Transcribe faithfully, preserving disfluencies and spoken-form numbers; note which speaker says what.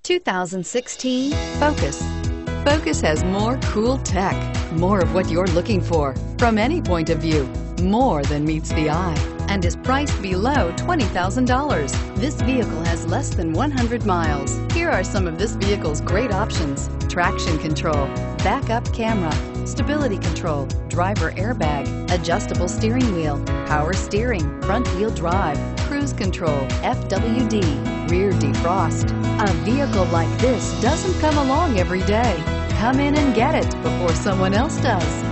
Speaker 1: two thousand sixteen Focus. Focus has more cool tech, more of what you're looking for from any point of view, more than meets the eye, and is priced below twenty thousand dollars. This vehicle has less than one hundred miles. Here are some of this vehicle's great options: traction control, backup camera, stability control, driver airbag, adjustable steering wheel, power steering, front wheel drive, cruise control, F W D, rear defrost. A vehicle like this doesn't come along every day. Come in and get it before someone else does.